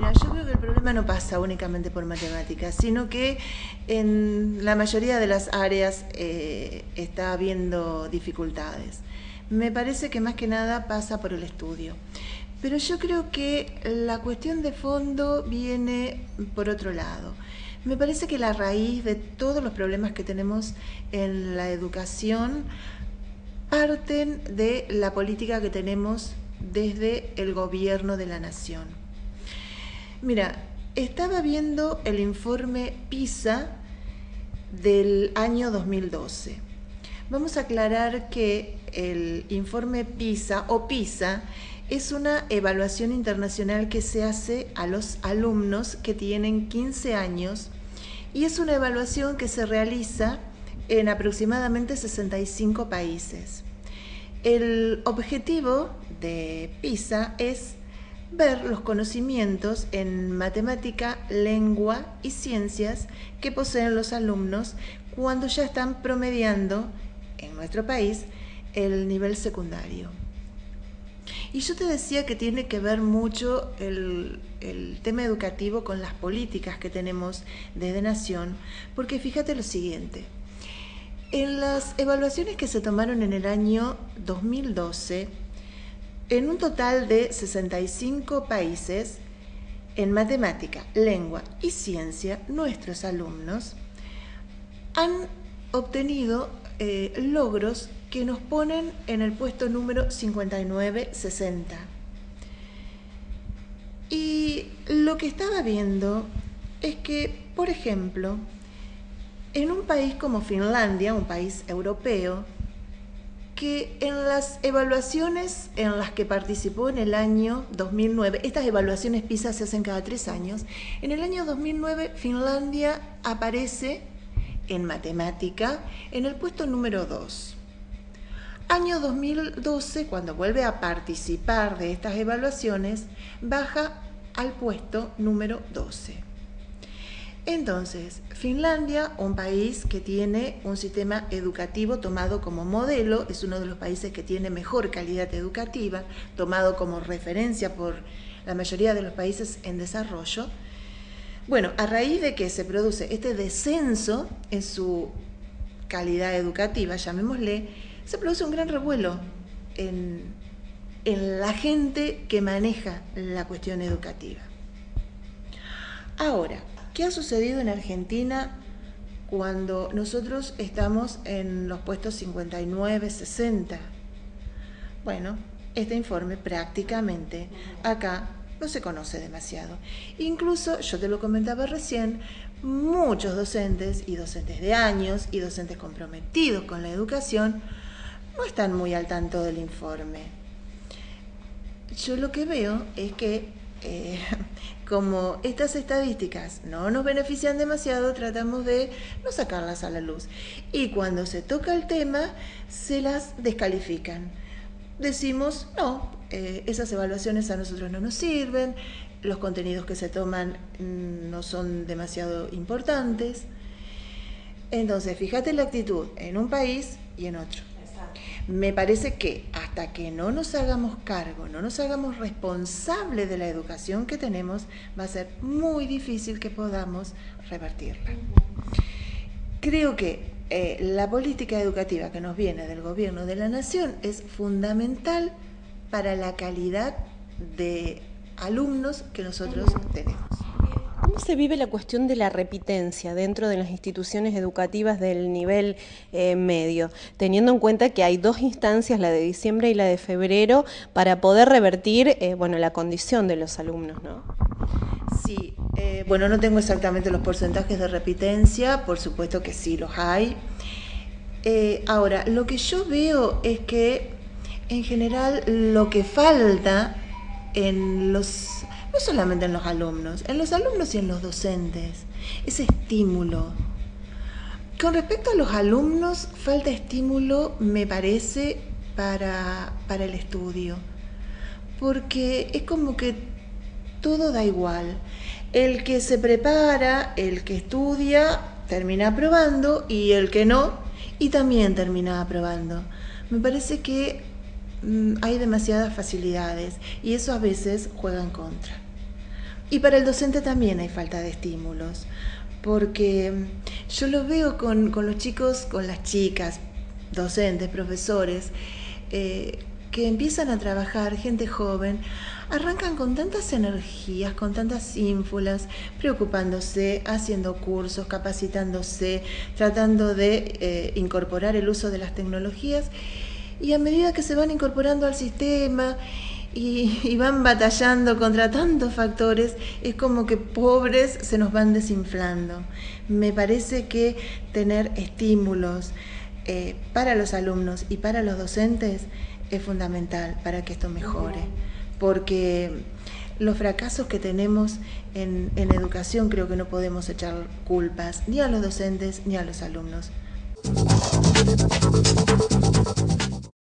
Mira, yo creo que el problema no pasa únicamente por matemáticas, sino que en la mayoría de las áreas está habiendo dificultades. Me parece que más que nada pasa por el estudio. Pero yo creo que la cuestión de fondo viene por otro lado. Me parece que la raíz de todos los problemas que tenemos en la educación parten de la política que tenemos desde el gobierno de la nación. Mira, estaba viendo el informe PISA del año 2012. Vamos a aclarar que el informe PISA o PISA es una evaluación internacional que se hace a los alumnos que tienen 15 años y es una evaluación que se realiza en aproximadamente 65 países. El objetivo de PISA es ver los conocimientos en matemática, lengua y ciencias que poseen los alumnos cuando ya están promediando en nuestro país el nivel secundario. Y yo te decía que tiene que ver mucho el tema educativo con las políticas que tenemos desde Nación, porque fíjate lo siguiente. En las evaluaciones que se tomaron en el año 2012, en un total de 65 países, en matemática, lengua y ciencia, nuestros alumnos han obtenido logros que nos ponen en el puesto número 59-60. Y lo que estaba viendo es que, por ejemplo, en un país como Finlandia, un país europeo, que en las evaluaciones en las que participó en el año 2009, estas evaluaciones PISA se hacen cada 3 años, en el año 2009 Finlandia aparece en matemática en el puesto número 2. Año 2012, cuando vuelve a participar de estas evaluaciones, baja al puesto número 12. Entonces, Finlandia, un país que tiene un sistema educativo tomado como modelo, es uno de los países que tiene mejor calidad educativa, tomado como referencia por la mayoría de los países en desarrollo. Bueno, a raíz de que se produce este descenso en su calidad educativa, llamémosle, se produce un gran revuelo en la gente que maneja la cuestión educativa. Ahora, ¿qué ha sucedido en Argentina cuando nosotros estamos en los puestos 59, 60? Bueno, este informe prácticamente acá no se conoce demasiado. Incluso, yo te lo comentaba recién, muchos docentes y docentes de años y docentes comprometidos con la educación no están muy al tanto del informe. Yo lo que veo es que como estas estadísticas no nos benefician demasiado, tratamos de no sacarlas a la luz. Y cuando se toca el tema, se las descalifican. Decimos, no, esas evaluaciones a nosotros no nos sirven, los contenidos que se toman no son demasiado importantes. Entonces, fíjate la actitud en un país y en otro. Me parece que hasta que no nos hagamos cargo, no nos hagamos responsables de la educación que tenemos, va a ser muy difícil que podamos revertirla. Creo que la política educativa que nos viene del gobierno de la nación es fundamental para la calidad de alumnos que nosotros tenemos. ¿Cómo se vive la cuestión de la repitencia dentro de las instituciones educativas del nivel medio, teniendo en cuenta que hay 2 instancias, la de diciembre y la de febrero, para poder revertir la condición de los alumnos, ¿no? Sí, bueno, no tengo exactamente los porcentajes de repitencia, por supuesto que sí los hay. Ahora, lo que yo veo es que en general lo que falta no solamente en los alumnos y en los docentes, es estímulo. Con respecto a los alumnos, falta estímulo, me parece, para el estudio, porque es como que todo da igual. El que se prepara, el que estudia, termina aprobando, y el que no, y también termina aprobando. Me parece que hay demasiadas facilidades y eso a veces juega en contra. Y para el docente también hay falta de estímulos, porque yo lo veo con los chicos, con las chicas, docentes, profesores, que empiezan a trabajar, gente joven, arrancan con tantas energías, con tantas ínfulas, preocupándose, haciendo cursos, capacitándose, tratando de incorporar el uso de las tecnologías, y a medida que se van incorporando al sistema y van batallando contra tantos factores, es como que pobres se nos van desinflando. Me parece que tener estímulos para los alumnos y para los docentes es fundamental para que esto mejore, porque los fracasos que tenemos en educación creo que no podemos echar culpas ni a los docentes ni a los alumnos.